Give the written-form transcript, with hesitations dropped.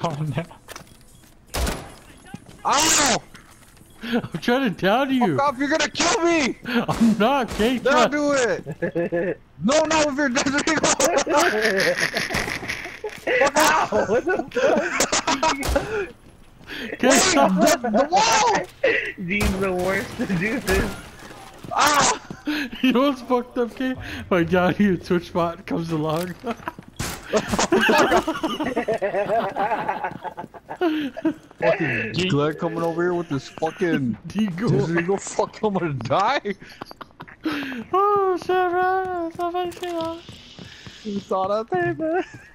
Oh no. Ow! I'm trying to down you. Fuck off, you're gonna kill me! I'm not, okay? Don't do it! No, not with your Desert Eagle! Ow! What the fuck? Okay, stop. The wall! Dean's the worst to do this. Ah! You know what's fucked up, okay? My down here Twitch bot comes along. Fucking Glenn coming over here with this fucking Desert Eagle. Fuck, I'm gonna die! Oh shit, bro. It's not funny, You saw that thing, man?